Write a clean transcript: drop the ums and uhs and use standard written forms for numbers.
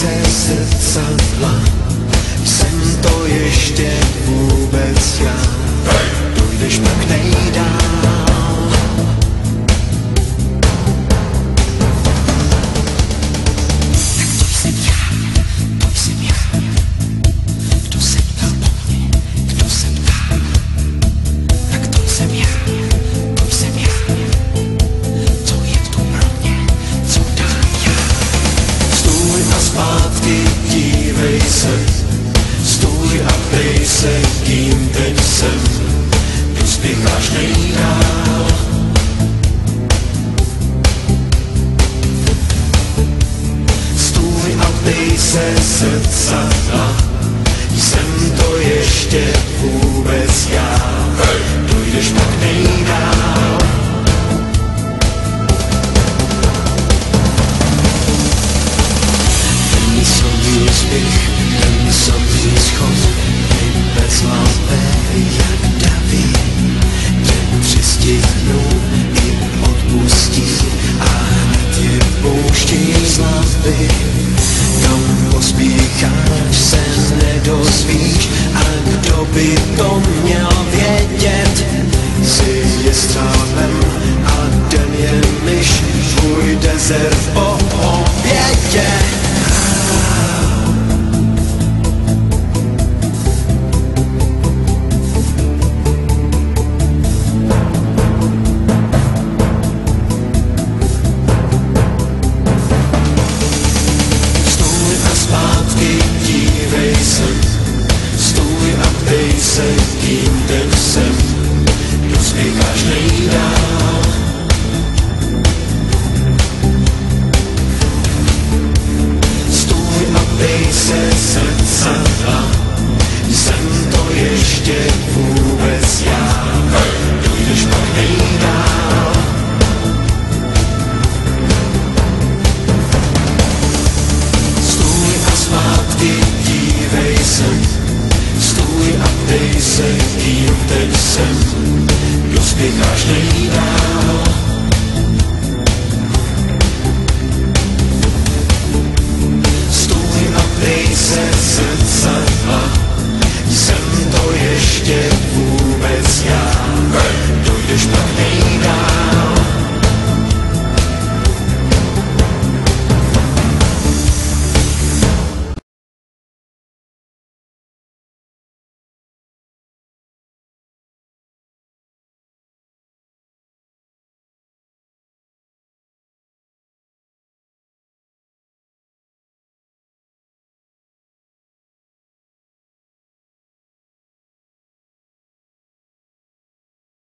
se zrcadla, jsem to ještě vůbec já. Dojdeš pak nejdál. Tak to jsem já. Kdo se ptal po mně, kdo se ptá. Tak to jsem já. Co je tu pro mě, co dám já. Stůj a zpátky dívej se, stůj a ptej se, kým teď jsem. Dospěcháš nejdál. Stůj a ptej se zrcadla, jsem to ještě vůbec já. Dojdeš pak nejdál. Ten samý úspěch, ten samý schod, bezhlavý jak davy, tě přistihnu i odpustí a hned je pouští z hlavy. Kam pospícháš, se nedozvíš, a kdo by to měl vědět? Jsi jestřábem a den je myš, tvůj desert po obědě. Stůj a ptej se, kým teď jsem. Dospěcháš nejdál. Stůj a ptej se zrcadla, jsem to ještě vůbec já. Dojdeš pak nejdál. Stůj a zpátky dívej se, stůj a ptej se, kým teď jsem. Dospěcháš nejdál.